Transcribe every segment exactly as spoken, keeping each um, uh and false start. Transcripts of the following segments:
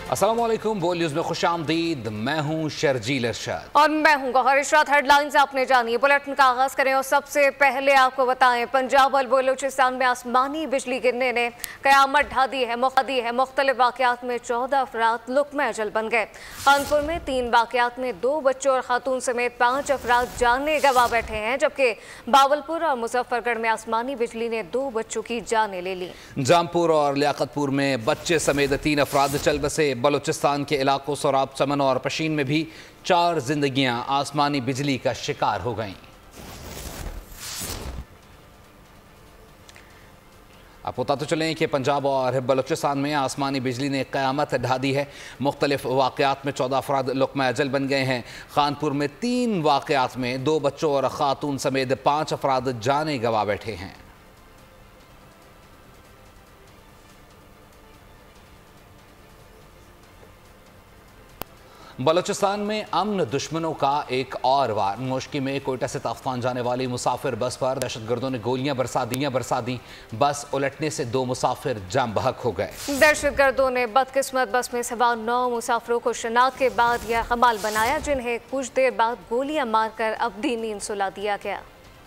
अस्सलाम वालेकुम, बोल न्यूज़ में खुशामदीद। मैं हूं शर्जील इरशाद और मैं हूं गौहर इरशाद। हेडलाइंस आपने जानिए, बुलेटिन का आगाज करें और सबसे पहले आपको बताएं पंजाब और बलूचिस्तान में आसमानी बिजली गिरने ने कयामत ढा दी है मुख्तदी है मुख्तलिफ वाक़यात में चौदह अफराद लुक्म अजल बन गए। कानपुर में तीन वाक़यात में दो बच्चों और खातून समेत पाँच अफराद जाने गंवा बैठे हैं, जबकि बावलपुर और मुजफ्फरगढ़ में आसमानी बिजली ने दो बच्चों की जानें ले ली। जामपुर और लियाकतपुर में बच्चे समेत तीन अफराद चल बसे। बलूचिस्तान के इलाकों सोराब, चमन और पशीन में भी चार जिंदगियां आसमानी बिजली का शिकार हो गईं। आपको पता तो चलें कि पंजाब और बलूचिस्तान में आसमानी बिजली ने क़यामत ढा दी है। मुख्तलिफ वाक़यात में चौदह अफराद लुक्मा अजल बन गए हैं। खानपुर में तीन वाक़यात में दो बच्चों और खातून समेत पाँच अफराद जाने गंवा बैठे हैं। बलूचिस्तान में अमन दुश्मनों का एक और वार। नोशकी में कोयटा से ताफ्तान जाने वाली मुसाफिर बस पर दहशतगर्दों ने गोलियां बरसा दियां बरसा दी। बस उलटने से दो मुसाफिर जाम बहक हो गए। दहशतगर्दों ने बदकिस्मत बस में सवार नौ मुसाफिरों को शनाख्त के बाद यह कमाल बनाया, जिन्हें कुछ देर बाद गोलियां मारकर अब्दी नींद सुला दिया गया।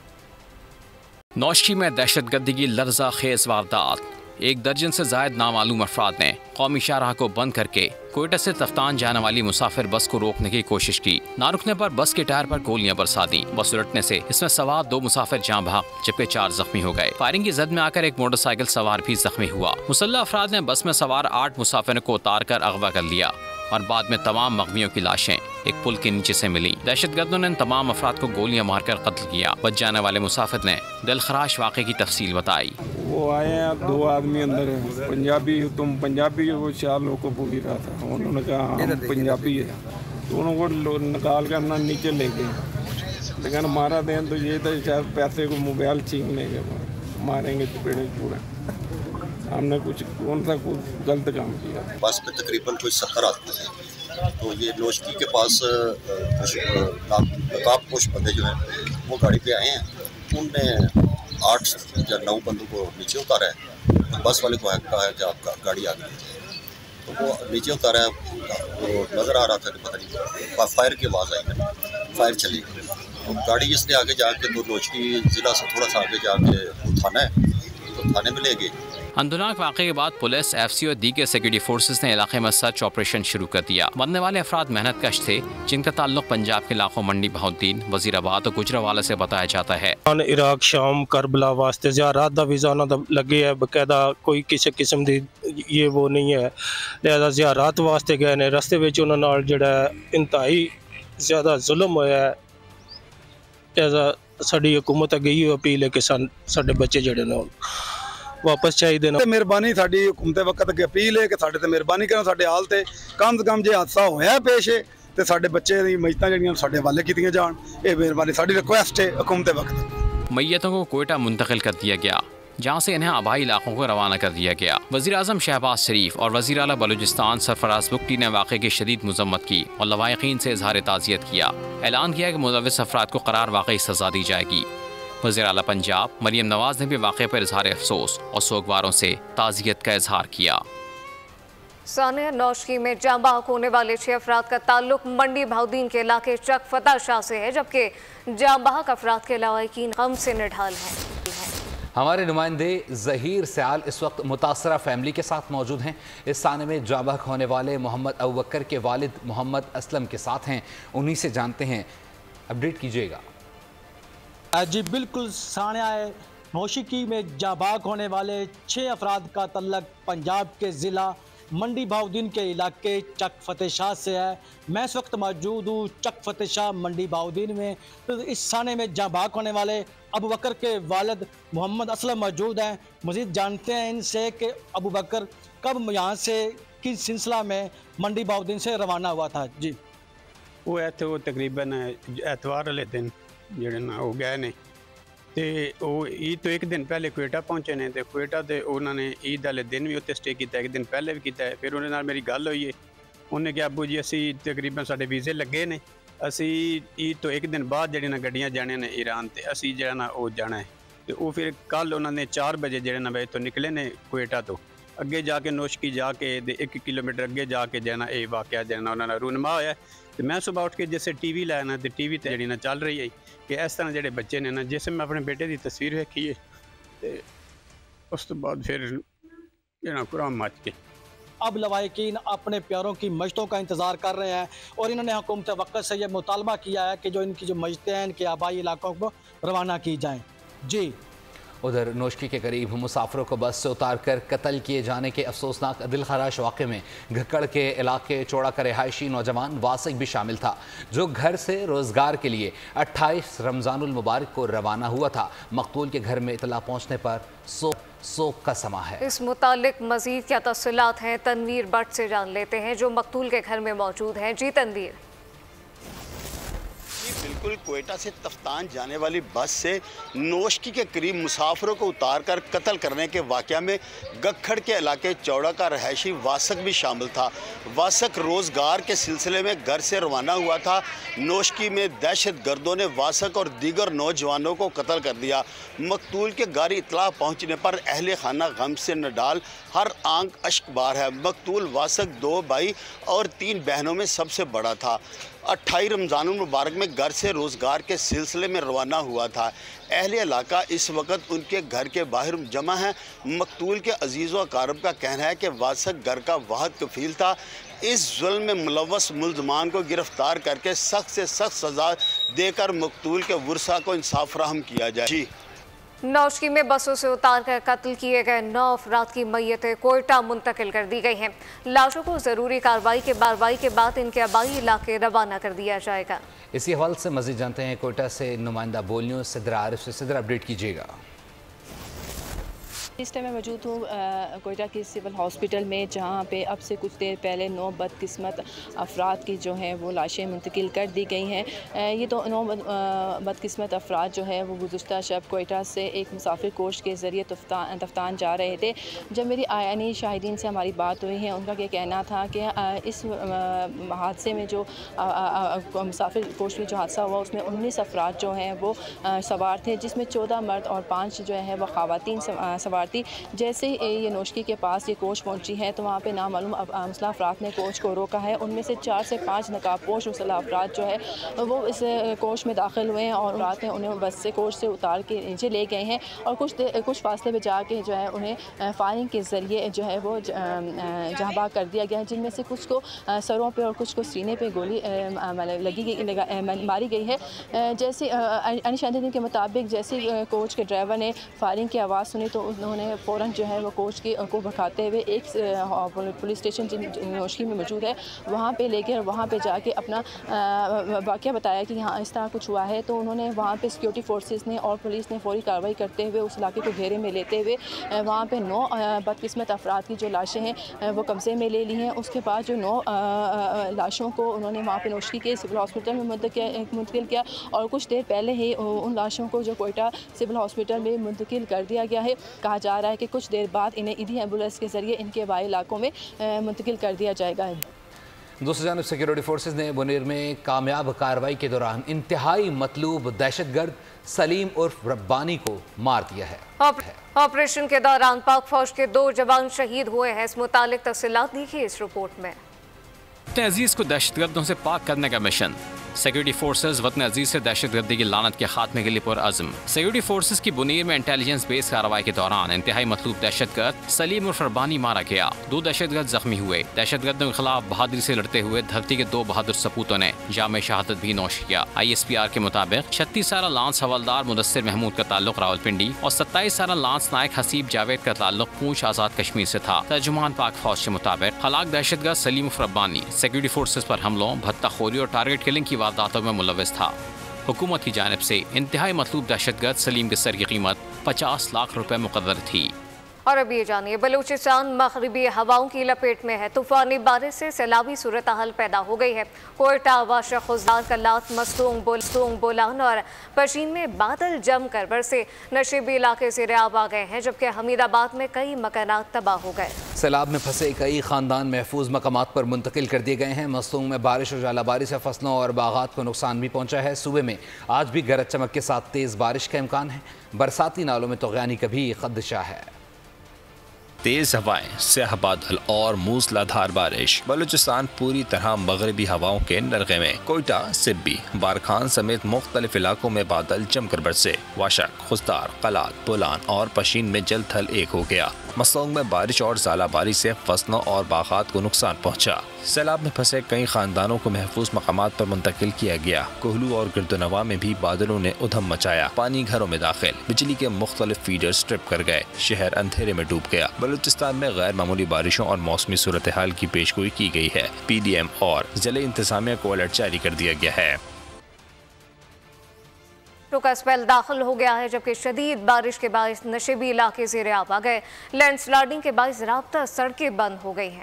नौशकी में दहशतगर्दी की लर्जा खेज वारदात। एक दर्जन से जायद नामालूम अफराद ने कौमी शाहराह को बंद करके कोयटा से तफ्तान जाने वाली मुसाफिर बस को रोकने की कोशिश की। ना रुकने पर बस के टायर पर गोलियां बरसा दी। बस उलटने से इसमें सवार दो मुसाफिर जान भाग, जबकि चार जख्मी हो गए। फायरिंग की जद में आकर एक मोटरसाइकिल सवार भी जख्मी हुआ। मुसल्लह अफराद ने बस में सवार आठ मुसाफिरों को उतार कर अगवा कर लिया और बाद में तमाम मगवियों की लाशें एक पुल के नीचे से मिली। दहशतगर्दों ने इन तमाम अफराद को गोलियां मारकर कत्ल किया। बच जाने वाले मुसाफिर ने दिलखराश वाक़े की तफसील बताई। वो आए हैं, दो आदमी अंदर है, पंजाबी, तुम पंजाबी हो? वो चार लोग को पूरी रहा था। उन्होंने कहा हम पंजाबी है, दोनों को निकाल कर ना नीचे ले गए। लेकिन मारा दें तो ये तो शायद पैसे को मोबाइल छीन लेंगे, मारेंगे चपेड़े पूरा। हमने कुछ कौन सा कुछ गलत काम किया। बस पे तकरीबन कोई सत्तर आदमी थे, तो ये नौशकी के पास नकाबपोश बंदे जो हैं वो गाड़ी पे आए हैं। उनने आठ या नौ बंदों को नीचे उतारा है। तो बस वाले को कहा है कि आपका गाड़ी आ गई, तो वो नीचे उतारा है। वो नज़र आ रहा था कि पता नहीं फायर की आवाज़ आई, फायर चली। तो गाड़ी इसने आगे जाके तो नौशकी ज़िला से थोड़ा सा आगे जाके थाना है, तो थाने में ले गए। अंदुनाक वाक़े के बाद पुलिस, एफ सी और दीगर सिक्योरिटी फोर्सेस ने इलाके में सर्च ऑपरेशन शुरू कर दिया। मरने वाले अफराद मेहनत कश थे, जिनका ताल्लुक पंजाब के इलाकों मंडी बहाउद्दीन, वजीराबाद और गुजरावाला से बताया जाता है। इराक, शाम, करबला वास्ते ज़ियारत दा वीज़ा ना लगे है, बकायदा कोई किसी किस्म दी ये वो नहीं है, लिहाजा ज़ियारत वास्ते गए ने। रस्ते विच उन्हां नाल जिहड़ा इंतहाई ज़्यादा जुल्म होया है। लिहाजा साडी हुकूमत अगे इहो अपील है कि साडे बच्चे जिहड़े ने वापस चाहिए। मेहरबानी साडी हुकूमत वक्त अगे अपील है कि साडे ते मेहरबानी करो, साडे हाल ते कम से कम जे हादसा होया पेश है ते साडे बच्चे दी मईतां जड़ियां साडे हवाले कीतियां जान। ये मेहरबानी साडी रिक्वेस्ट है हुकूमत वक्त। मैयतों को कोयटा मुंतकिल कर दिया गया, जहाँ से इन्हें आबाई इलाकों को रवाना कर दिया गया। वज़ीर आज़म शहबाज शरीफ और वज़ीर आला बलूचिस्तान सरफराज बुगटी ने वाक़े की शदीद मज़म्मत की और लवाहिकीन से इजहार ताज़ियत किया। ऐलान किया कि मुलव्विस अफराद को करार वाक़ई सज़ा दी जाएगी। वज़ीर आला पंजाब मरियम नवाज ने भी वाक़े पर इजहार अफसोस और सोगवारों से ताज़ियत का इजहार किया। सानिया, नौशकी में जाम बहक होने वाले छह अफराद का ताल्लुक मंडी बहाउद्दीन के इलाके चक फतह शाह से है, जबकि जाम बहक अफराद के लवाहिकीन गम से निढाल हैं। हमारे नुमाइंदे ज़हीर सयाल इस वक्त मुतासरा फैमिली के साथ मौजूद हैं। इस थाने में जाम बहक होने वाले मोहम्मद अबू बकर के वालिद मोहम्मद असलम के साथ हैं, उन्हीं से जानते हैं। अपडेट कीजिएगा। जी बिल्कुल, सानिया है, नौशकी में जाबाक होने वाले छः अफराद का तल्लक पंजाब के ज़िला मंडी बहाउद्दीन के इलाके चक फतेह शाह से है। मैं इस वक्त मौजूद हूँ चक फतेह शाह मंडी बहाउद्दीन में। तो इस थाने में जाबाक होने वाले अबू बकर के वालिद मोहम्मद असलम मौजूद हैं। मज़ीद जानते हैं इनसे कि अबू बकर कब यहाँ से किस सिलसिला में मंडी बहाउद्दीन से रवाना हुआ था। जी वो इत्थे वो तकरीबन एतवार वाले दिन ਜਿਹੜੇ ਨਾ ਉਹ ਗਏ ਨੇ ਤੇ ਉਹ ਈਦ ਤੋਂ ਇੱਕ ਦਿਨ ਪਹਿਲੇ ਕੋਇਟਾ ਪਹੁੰਚੇ ਨੇ ਤੇ ਕੋਇਟਾ ਤੇ ਉਹਨਾਂ ਨੇ ਈਦ ਵਾਲੇ ਦਿਨ ਵੀ ਉੱਥੇ ਸਟੇ ਕੀਤਾ, ਇੱਕ ਦਿਨ ਪਹਿਲੇ ਵੀ ਕੀਤਾ। ਫਿਰ ਉਹਨੇ ਨਾਲ ਮੇਰੀ ਗੱਲ ਹੋਈ ਹੈ, ਉਹਨੇ ਕਿਹਾ ਅੱਬੂ ਜੀ ਅਸੀਂ ਤਕਰੀਬਨ ਸਾਡੇ ਵੀਜ਼ੇ ਲੱਗੇ ਨੇ, ਅਸੀਂ ਈਦ ਤੋਂ ਇੱਕ ਦਿਨ ਬਾਅਦ ਜਿਹੜੀਆਂ ਨਾ ਗੱਡੀਆਂ ਜਾਣੀਆਂ ਨੇ ਈਰਾਨ ਤੇ ਅਸੀਂ ਜਿਹੜਾ ਨਾ ਉਹ ਜਾਣਾ ਹੈ। ਤੇ ਉਹ ਫਿਰ ਕੱਲ ਉਹਨਾਂ ਨੇ ਚਾਰ ਵਜੇ ਜਿਹੜੇ ਨਾ ਇੱਥੋਂ ਨਿਕਲੇ ਨੇ ਕੋਇਟਾ ਤੋਂ। अगे जाके नोशकी जाके एक किलोमीटर अगे जाके जाना ये वाकया जाना उन्होंने रूनमा होया। तो मैं सुबह उठ के जैसे टी वी लाया ना तो टी वी तो जी ना चल रही है कि इस तरह जो बच्चे ने ना जैसे मैं अपने बेटे की तस्वीर वेखी है तो उस तो बाद फिर जो कुरान मच गई। अब लवाहिकीन अपने प्यारों की मस्जिदों का इंतज़ार कर रहे हैं और इन्होंने हुकूमत वक्त से यह मुतालबा किया है कि जो इनकी जो मस्जिदें हैं इनके आबाई इलाकों को रवाना की जाएँ। जी उधर नोशकी के करीब मुसाफिरों को बस से उतार कर कत्ल किए जाने के अफसोसनाक दिलखराश वाक़े में घक्कड़ के इलाके चौड़ा का रिहायशी नौजवान वासिक भी शामिल था, जो घर से रोज़गार के लिए अट्ठाईस रमज़ानुल मुबारक को रवाना हुआ था। मकतूल के घर में इतला पहुँचने पर सो सोक का समा है। इस मुतालिक मज़ीद क्या तफसीलात हैं तनवीर भट्ट से जान लेते हैं जो मकतूल के घर में मौजूद हैं। जी तनवीर। बिल्कुल कोयटा से तफ्तान जाने वाली बस से नोशकी के करीब मुसाफिरों को उतार कर कत्ल करने के वाक़या में गखड़ के इलाके चौड़ा का रहायशी वासक भी शामिल था। वासक रोज़गार के सिलसिले में घर से रवाना हुआ था। नोशकी में दहशत गर्दों ने वासक और दीगर नौजवानों को कत्ल कर दिया। मकतूल के गाड़ी इतला पहुँचने पर अहले खाना गम से नडाल, हर आंख अश्कबार है। मकतूल वासक दो भाई और तीन बहनों में सबसे बड़ा था। अट्ठाईस रमज़ानुल मुबारक में घर से रोज़गार के सिलसिले में रवाना हुआ था। अहले इलाका इस वक्त उनके घर के बाहर जमा है। मकतूल के अजीज़ व अकारब का कहना है कि वासक घर का वाहद कफील था। इस जुल्म में मुलव्वस मुल्ज़मान को गिरफ्तार करके सख्त से सख्त सज़ा देकर मकतूल के वर्सा को इंसाफ फराहम किया जाए। जी नौशकी में बसों से उतार कर कत्ल किए गए नौ अफराद की मैयतें कोयटा मुंतकिल कर दी गई हैं। लाशों को ज़रूरी कार्रवाई के कार्रवाई के बाद इनके आबाई इलाके रवाना कर दिया जाएगा। इसी हवाले से मज़ीद जानते हैं कोयटा से नुमाइंदा बोल न्यूज़ सिद्रा आरिफ से। सिद्रा, अपडेट कीजिएगा। इस टाइम मैं मौजूद हूँ कोयटा की सिविल हॉस्पिटल में, जहाँ पे अब से कुछ देर पहले नौ बदकिस्मत अफराद की जो हैं वो लाशें मुंतकिल कर दी गई हैं। ये तो नौ बदकिस्मत अफराद जो है वो गुज़श्ता शब कोयटा से एक मुसाफिर कोच के ज़रिए तफ्तान तफ्तान जा रहे थे। जब मेरी आयानी शाहिदीन से हमारी बात हुई है, उनका ये कहना था कि इस हादसे में जो मुसाफिर कोच में जो हादसा हुआ उसमें उन्नीस अफराद जो हैं वो सवार थे, जिसमें चौदह मर्द और पाँच जो है वो ख़वातीन सवार थी। जैसे ये नोशकी के पास ये कोच पहुंची है तो वहाँ पे नामालूम मुसल्लह अफराद ने कोच को रोका है। उनमें से चार से पाँच नकाबपोश मुसल्लह अफराद जो है वो इस कोच में दाखिल हुए हैं और रात में उन्हें बस से कोच से उतार के नीचे ले गए हैं और कुछ कुछ फासले पे जाके जो है उन्हें फायरिंग के ज़रिए जो है वो जहाँ भाग कर दिया गया है, जिनमें से कुछ को सरों पे और कुछ को सीने पे गोली लगी गई लगा मारी गई है। जैसे अनिशान के मुताबिक जैसे कोच के ड्राइवर ने फायरिंग की आवाज़ सुनी तो उन्होंने फ़ौरन जो है वो कोच की को भगाते हुए एक पुलिस स्टेशन नोशकी में मौजूद है वहाँ पे लेके और वहाँ पे जाके अपना वाक़या बताया कि हाँ इस तरह कुछ हुआ है। तो उन्होंने वहाँ पे सिक्योरिटी फोर्सेस ने और पुलिस ने फौरी कार्रवाई करते हुए उस इलाके को घेरे में लेते हुए वहाँ पे नौ बदकिस्मत अफराद की जो लाशें हैं वो कब्ज़े में ले ली हैं। उसके बाद जो नौ लाशों को उन्होंने वहाँ पे नोशकी के सिविल हॉस्पिटल में मुंतकिल किया और कुछ देर पहले ही उन लाशों को जो कोयटा सिविल हॉस्पिटल में मुंतकिल कर दिया गया है। कहा जा रहा है कि कुछ देर बाद इन्हें ईदी एम्बुलेंस के जरिए इनके आबाई इलाकों में मुंतकिल कर दिया जाएगा। दूसरी जानब सिक्योरिटी फोर्सेज ने मुनीर में कामयाब कार्रवाई के दौरान इंतहाई मतलूब दहशतगर्द सलीम उर्फ रब्बानी को मार दिया है। ऑपरेशन के दौरान पाक फौज के दो जवान शहीद हुए हैं। इस मुतालिक तफसीलात देखिए इस रिपोर्ट में। वतन अजीज को दहशतगर्दों से पाक करने का मिशन। सिक्योरिटी फोर्सेज वतन अजीज से दहशतगर्दी की लानत के खात्मे के लिए पुरअज़्म। सिक्योरिटी फोर्सेज की बुनीर में इंटेलिजेंस बेस कार्रवाई के दौरान इंतहाई मतलूब दहशतगर्द सलीम उर्फ रब्बानी मारा गया। दो दहशतगर्द जख्मी हुए। दहशतगर्दों के खिलाफ बहादुरी से लड़ते हुए धरती के दो बहादुर सपूतों ने जाम शहादत भी नोश किया। आई एस पी आर के मुताबिक छत्तीस साल लांस हवलदार मुदस्सिर महमूद का ताल्लुक रावलपिंडी और सत्ताईस साल लांस नायक हसीब जावेद का ताल्लुक पूंछ आज़ाद कश्मीर से था। तर्जुमान पाक फौज के मुताबिक हलाक दहशतगर्द सलीम उर्फ रब्बानी सिक्योरिटी फोर्सेज पर हमलों, भत्ताखोरी और टारगेट किलिंग की वारदातों में मुलव्वस था। हुकूमत की जानिब से इंतहाई मतलूब दहशतगर्द सलीम के सर की कीमत पचास लाख रुपए मुकर्रर थी। और अब ये जानिए, बलूचिस्तान मगरिबी हवाओं की लपेट में है। तूफानी बारिश से सैलाबी सूरत हाल पैदा हो गई है। कोयटा, वाशा, खुजदार, कल्लात, मस्तूंग, बोलस्तूंग, बोलान और पशीन में बादल जमकर बरसे। नशीबी इलाके से रियाब आ गए हैं, जबकि हमीदाबाद में कई मकानात तबाह हो गए। सैलाब में फंसे कई खानदान महफूज मकामात पर मुंतकिल कर दिए गए हैं। मस्तूंग में बारिश और जालाबारी से फसलों और बागात को नुकसान भी पहुंचा है। सूबे में आज भी गरज चमक के साथ तेज़ बारिश का इम्कान है। बरसाती नालों में तोग़यानी का भी खदशा है। तेज हवाएं, स्याह बादल और मूसलाधार बारिश। बलूचिस्तान पूरी तरह मगरबी हवाओं के नरगे में। कोयटा, सिब्बी, बारखान समेत मुख्तलिफ इलाकों में बादल जमकर बरसे। वाशक, खुस्तार, कलात, बोलान और पशीन में जल थल एक हो गया। मसोंग में बारिश और ज़ालाबारी से फसलों और बागात को नुकसान पहुँचा। सैलाब में फंसे कई खानदानों को महफूज मकामात पर मुंतकिल किया गया। कोहलू और गिरदोनवा में भी बादलों ने उधम मचाया। पानी घरों में दाखिल, बिजली के मुख्तलिफ फीडर स्ट्रिप कर गए। शहर अंधेरे में डूब गया। बलूचिस्तान में गैर मामूली बारिशों और मौसमी सूरत हाल की पेशगोई की गई है। पी डी एम और जिले इंतजामिया को अलर्ट जारी कर दिया गया है। का स्पेल दाखिल हो गया है, जबकि शदीद बारिश के बायस नशेबी इलाके ज़ेरे आब आ गए। लैंडस्लाइडिंग के बायस राब्ता सड़कें बंद हो गई हैं।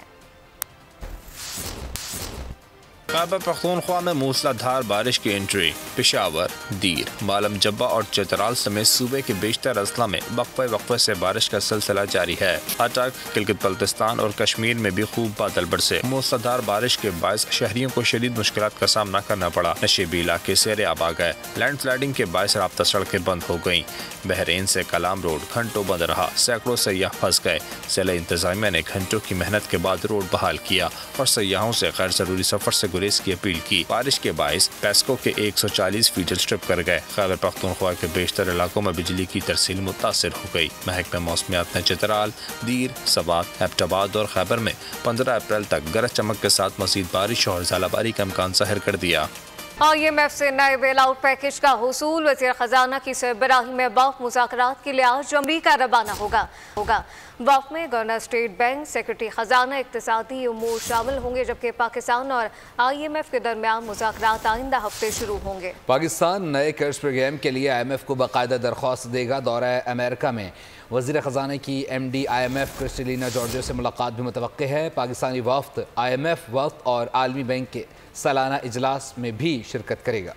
खैबर पख्तूनख्वा में मूसलाधार बारिश की एंट्री। पेशावर, दीर, मालम जब्बा और चतराल समेत सूबे के बेशतर अजला में वक्फे वक्फे से बारिश का सिलसिला जारी है। अटक, गिलगित बल्तिस्तान और कश्मीर में भी खूब बादल बरसे। मूसलाधार बारिश के बायस शहरियों को शदीद मुश्किलात का सामना करना पड़ा। नशेबी इलाके सेरे आब आ गए। लैंडस्लाइडिंग के बायस राब्ता सड़कें बंद हो गयी। बहरीन से कलाम रोड घंटों बंद रहा। सैकड़ों सयाह फंस गए। जिला इंतजामिया ने घंटों की मेहनत के बाद रोड बहाल किया और सयाहों से गैर जरूरी सफर से गुरेज की अपील की। बारिश के बायस पेस्को के एक सौ चालीस फीडर स्ट्रिप कर गए। खैबर पख्तूनख्वा के बेशतर इलाकों में बिजली की तरसील मुतासिर हो गई। महकमा मौसमियात ने चित्राल, दीर, सवात, एबटाबाद और खैबर में पंद्रह अप्रैल तक गरज चमक के साथ मजीद बारिश और ज़ालाबारी का इम्कान जाहिर कर दिया। आई एम एफ से नए बेल आउट पैकेज का हुसूल। वज़ीर खजाना की सरबराही में वफ़ मुज़ाकरात के लिए आज अमरीका रवाना होगा होगा वफ़ में गवर्नर स्टेट बैंक, सेक्रेटरी खजाना, इक़्तिसादी उमूर शामिल होंगे, जबकि पाकिस्तान और आई एम एफ के दरमियान मुज़ाकरात आइंदा हफ्ते शुरू होंगे। पाकिस्तान नए कर्ज प्रोग्राम के लिए आई एम एफ को बाकायदा दरख्वास्त देगा। दौरा अमेरिका में वज़ीर ख़जाना की M D I M F Kristalina Georgieva से मुलाकात भी मुतवक्के है। पाकिस्तानी वफ़द आई एम एफ वफ़द और आलमी बैंक के सालाना इजलास में भी शिरकत करेगा।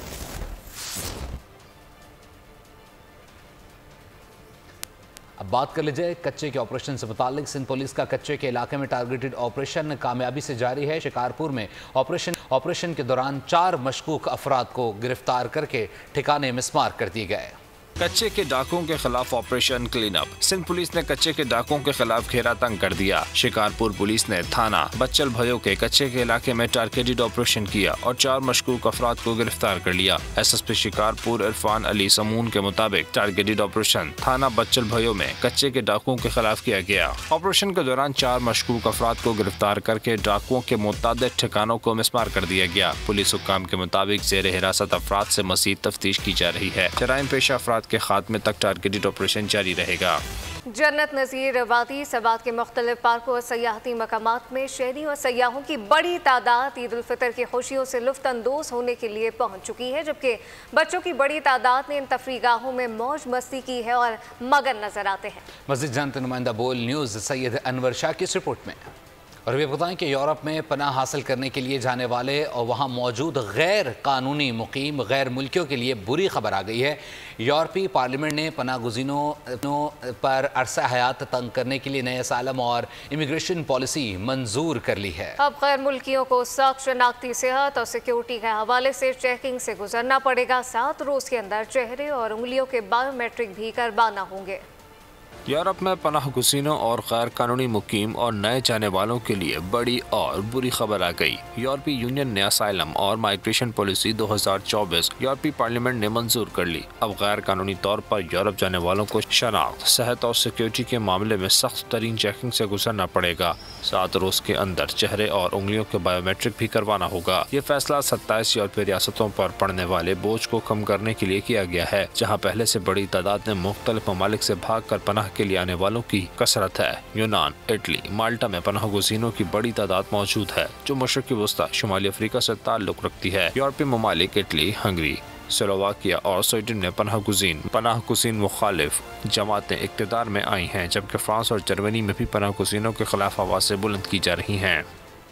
अब बात कर लीजिए कच्चे के ऑपरेशन से मुतालिक। सिंध पुलिस का कच्चे के इलाके में टारगेटेड ऑपरेशन कामयाबी से जारी है। शिकारपुर में ऑपरेशन ऑपरेशन के दौरान चार मशकूक अफराद को गिरफ्तार करके ठिकाने मिसमार कर दिए गए। कच्चे के डाकुओं के खिलाफ operation clean up. Sindh police ने कच्चे के डाकुओं के खिलाफ घेरा तंग कर दिया। शिकारपुर पुलिस ने थाना बच्चल भयो के कच्चे के इलाके में टारगेटेड ऑपरेशन किया और चार मशकूक अफराद को गिरफ्तार कर लिया। S S P Shikarpur Irfan Ali Samoon के मुताबिक टारगेटेड ऑपरेशन थाना बच्चल भयो में कच्चे के डाकुओं के खिलाफ किया गया। ऑपरेशन के दौरान चार मशकूक अफराद को गिरफ्तार करके डाकुओं के मुताबिक ठिकानों को मिसमार कर दिया गया। पुलिस हुक्काम के मुताबिक जेर हिरासत अफराद से मजीद तफ्तीश की जा रही है। जराइम पेशा अफराद के खात्मे तक टारगेटेड ऑपरेशन जारी रहेगा। जन्नत नज़ीर वादी सबात के मुख्तलिफ पार्कों और सयाहती मकामात में शहरी और सयाहों की बड़ी तादाद ईद उल फितर की खुशियों से लुफ्त अंदोज होने के लिए पहुंच चुकी है, जबकि बच्चों की बड़ी तादाद ने इन तफरीगाहों में मौज मस्ती की है और मगन नजर आते हैं। मज़ीद जानते नुमाइंदा बोल न्यूज़ सैयद अनवर शाह की इस रिपोर्ट में। और वे बताएं कि यूरोप में पनाह हासिल करने के लिए जाने वाले और वहाँ मौजूद गैर कानूनी मुकीम गैर मुल्कियों के लिए बुरी खबर आ गई है। यूरोपीय पार्लियामेंट ने पनाह गुज़ीनों पर अरसा हयात तंग करने के लिए नए असालम और इमिग्रेशन पॉलिसी मंजूर कर ली है। अब गैर मुल्कियों को सख्त शनाख्ती सेहत और सिक्योरिटी के हवाले से चेकिंग से गुजरना पड़ेगा। सात रोज़ के अंदर चेहरे और उंगलियों के बायोमेट्रिक भी करवाना होंगे। यूरोप में पनाह गुज़ीनों और गैर कानूनी मुकीम और नए जाने वालों के लिए बड़ी और बुरी खबर आ गई। यूरोपीय यूनियन ने असाइलम और माइग्रेशन पॉलिसी दो हज़ार चौबीस यूरोपीय पार्लियामेंट ने मंजूर कर ली। अब गैर कानूनी तौर पर यूरोप जाने वालों को शनाख्त, सेहत और सिक्योरिटी के मामले में सख्त तरीन चेकिंग से गुजरना पड़ेगा। सात रोज के अंदर चेहरे और उंगलियों के बायोमेट्रिक भी करवाना होगा। ये फैसला सत्ताईस यूरोपीय रियासतों पर पड़ने वाले बोझ को कम करने के लिए किया गया है, जहाँ पहले से बड़ी तादाद में मुख्तलिफ ममालिक से भाग कर पनाह के लिए आने वालों की कसरत है। यूनान, इटली, माल्टा में पनाह गुज़ीनों की बड़ी तादाद मौजूद है, जो मशरक़ी वस्ता शुमाली अफ्रीका से ताल्लुक़ रखती है। यूरोपीय ममालिक इटली, हंगरी, स्लोवाकिया और स्वीडन में पनाह गुज़ीन पनाह गुज़ीन मुखालिफ जमातें इक़्तिदार में आई हैं, जबकि फ्रांस और जर्मनी में भी पनाह गुज़ीनों के खिलाफ आवाज़ें बुलंद की जा रही हैं।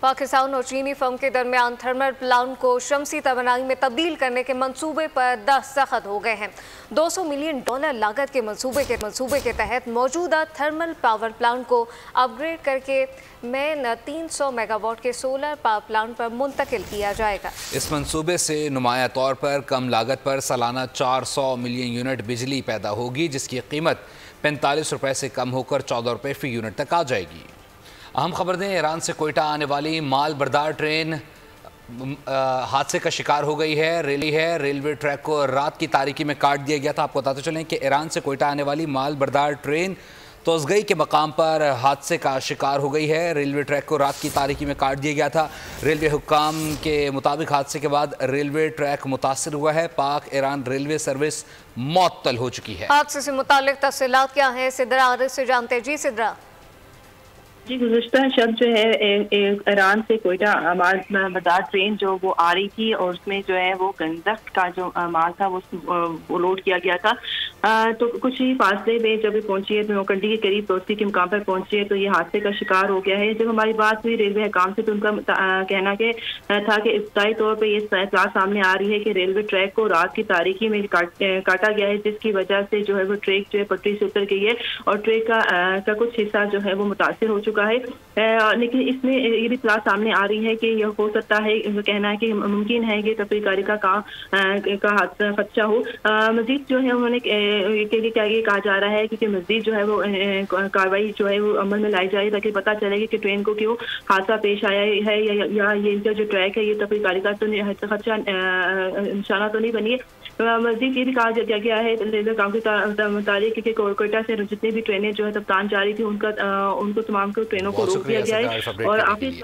पाकिस्तान और चीनी फर्म के दरमियान थर्मल प्लांट को शमसी तवानाई में तब्दील करने के मंसूबे पर दस्तखत हो गए हैं। दो सौ मिलियन डॉलर लागत के मंसूबे के मंसूबे के तहत मौजूदा थर्मल पावर प्लांट को अपग्रेड करके में तीन सौ मेगावाट के सोलर पावर प्लांट पर मुंतकिल किया जाएगा। इस मंसूबे से नुमाया तौर पर कम लागत पर सालाना चार सौ मिलियन यूनिट बिजली पैदा होगी, जिसकी कीमत पैंतालीस रुपये से कम होकर चौदह रुपये फी यूनिट तक आ जाएगी। अहम खबर दें, ईरान से कोयटा आने वाली माल बरदार ट्रेन हादसे का शिकार हो गई है। रेली है रेलवे ट्रैक को रात की तारीकी में काट दिया गया था। आपको बताते चलें कि ईरान से कोयटा आने वाली माल बरदार ट्रेन तोज़गई के मकाम पर हादसे का शिकार हो गई है। रेलवे ट्रैक को रात की तारीकी में काट दिया गया था। रेलवे हुक्काम के मुताबिक हादसे के बाद रेलवे ट्रैक मुतासर हुआ है। पाक ईरान रेलवे सर्विस मुअत्तल हो चुकी है। हादसे से मुतालिक तफसीलात क्या है, सिद्रा आरिफ से जानते हैं। जी सिद्रा। जी, गुज़श्ता शब जो है ईरान से कोयटा माल बरदार ट्रेन जो वो आ रही थी और उसमें जो है वो गंजक का जो माल था वो, वो लोड किया गया था। आ, तो कुछ ही फासले में जब पहुंची है तो नौकंडी के करीब दोस्ती के मुकाम पर पहुंची है तो ये हादसे का शिकार हो गया है। जब हमारी बात हुई रेलवे हुकाम से तो उनका आ, कहना के था कि इब्तदाई तौर पर ये इत्तला सामने आ रही है कि रेलवे ट्रैक को रात की तारीकी में काट, काटा गया है, जिसकी वजह से जो है वो ट्रैक जो है पटरी से उतर गई है और ट्रैक का, आ, का कुछ हिस्सा जो है वो मुतासिर हो चुका है। आ, लेकिन इसमें ये भी इत्तला सामने आ रही है कि यह हो सकता है, कहना है कि मुमकिन है कि तफरीकारी का का, का खदशा हो। मजीद जो है उन्होंने के लिए क्या ये कहा जा रहा है कि मजीद जो है वो कार्रवाई जो है वो अमल में लाई जाए ताकि पता चले कि ट्रेन को क्यों हादसा पेश आया है या, या, या ये इनका जो ट्रैक है ये तफरीकारी का तो खदशा निशाना तो नहीं बनी है। मजीद ये भी कहा गया है रेलवे काम के मुताबिक कि कोयटा से जितनी भी ट्रेनें जो है तफ्तान जा रही थी उनका उनको तमाम को ट्रेनों को रोक दिया गया है। और आखिर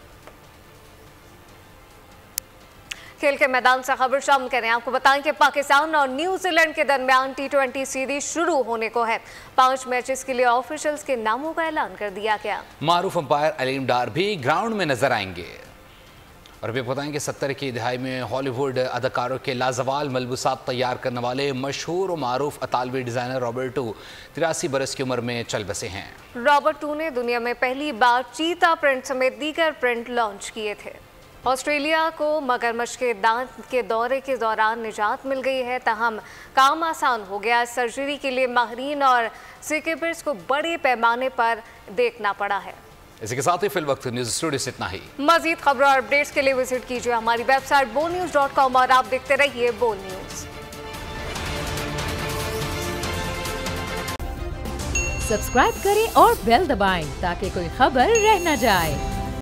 खेल के मैदान से खबर शामिल करें। आपको बताएं कि पाकिस्तान और न्यूजीलैंड के दरमियान टी ट्वेंटी सीरीज शुरू होने को है। पांच मैचेस के लिए ऑफिशियल्स के नामों का ऐलान कर दिया गया। मारूफ अंपायर अलीम डार भी ग्राउंड में नजर आएंगे। और अभी बताएं कि सत्तर की दहाई में हॉलीवुड अदाकारों के लाजवाल मलबूसात तैयार करने वाले मशहूर और मारूफ अतालवी डिज़ाइनर रॉबर्टो तिरासी बरस की उम्र में चल बसे हैं। रॉबर्टो ने दुनिया में पहली बार चीता प्रिंट समेत दीगर प्रिंट लॉन्च किए थे। ऑस्ट्रेलिया को मगरमच्छ के दांत के दौरे के दौरान निजात मिल गई है, ताहम काम आसान हो गया। सर्जरी के लिए माहिरीन और सीकेपर्स को बड़े पैमाने पर देखना पड़ा है। इसी के साथ ही फिल वक्त न्यूज स्टूडियो से इतना ही। मजीद खबरों और अपडेट्स के लिए विजिट कीजिए हमारी वेबसाइट बो न्यूज डॉट कॉम और आप देखते रहिए बो न्यूज। सब्सक्राइब करें और बेल दबाएं ताकि कोई खबर रह न जाए।